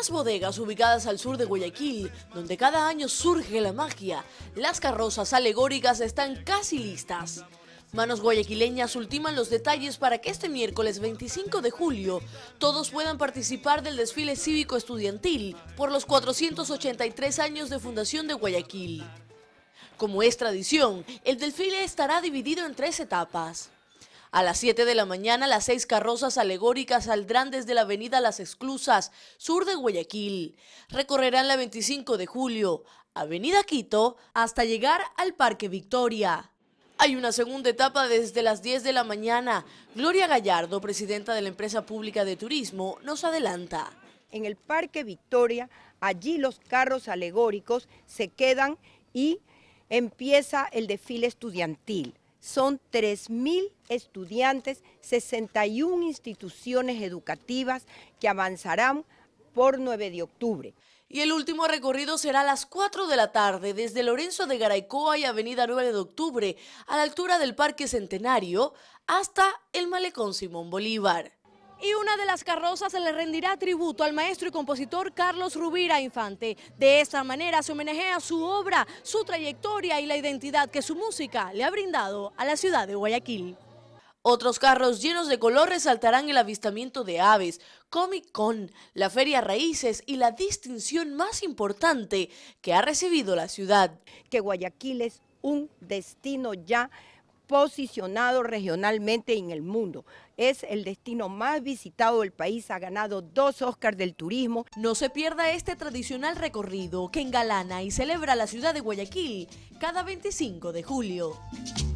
estas bodegas ubicadas al sur de Guayaquil, donde cada año surge la magia, las carrozas alegóricas están casi listas. Manos guayaquileñas ultiman los detalles para que este miércoles 25 de julio todos puedan participar del desfile cívico estudiantil por los 483 años de fundación de Guayaquil. Como es tradición, el desfile estará dividido en 3 etapas. A las 7 de la mañana, las 6 carrozas alegóricas saldrán desde la avenida Las Esclusas, sur de Guayaquil. Recorrerán la 25 de julio, avenida Quito, hasta llegar al Parque Victoria. Hay una segunda etapa desde las 10 de la mañana. Gloria Gallardo, presidenta de la empresa pública de turismo, nos adelanta. En el Parque Victoria, allí los carros alegóricos se quedan y empieza el desfile estudiantil. Son 3.000 estudiantes, 61 instituciones educativas que avanzarán por 9 de octubre. Y el último recorrido será a las 4 de la tarde desde Lorenzo de Garaycoa y avenida 9 de octubre a la altura del Parque Centenario hasta el Malecón Simón Bolívar. Y una de las carrozas se le rendirá tributo al maestro y compositor Carlos Rubira Infante. De esta manera se homenajea su obra, su trayectoria y la identidad que su música le ha brindado a la ciudad de Guayaquil. Otros carros llenos de color resaltarán el avistamiento de aves, Comic Con, la Feria Raíces y la distinción más importante que ha recibido la ciudad. Que Guayaquil es un destino ya posicionado regionalmente en el mundo. Es el destino más visitado del país, ha ganado 2 Óscar del turismo. No se pierda este tradicional recorrido que engalana y celebra la ciudad de Guayaquil cada 25 de julio.